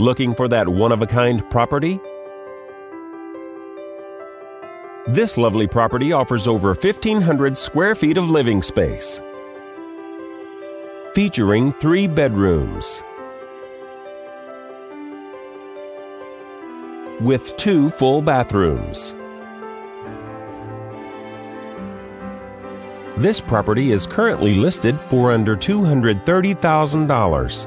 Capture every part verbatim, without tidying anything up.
Looking for that one-of-a-kind property? This lovely property offers over fifteen hundred square feet of living space, featuring three bedrooms with two full bathrooms. This property is currently listed for under two hundred thirty thousand dollars.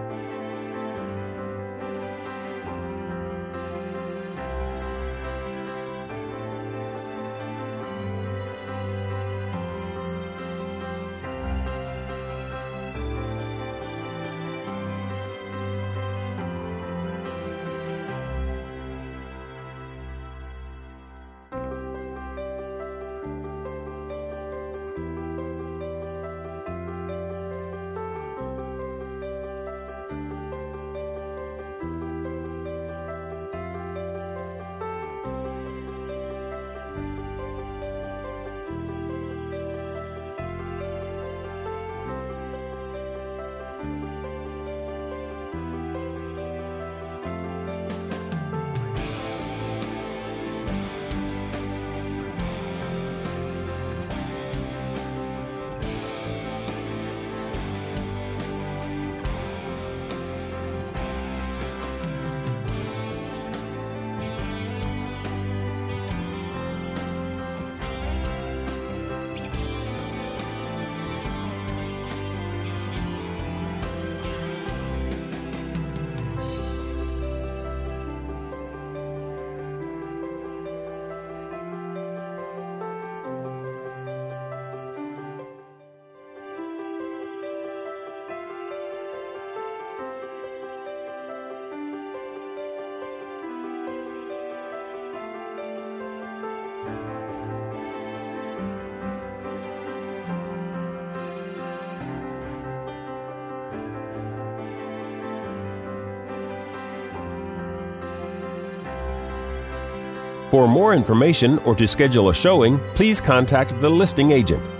For more information or to schedule a showing, please contact the listing agent.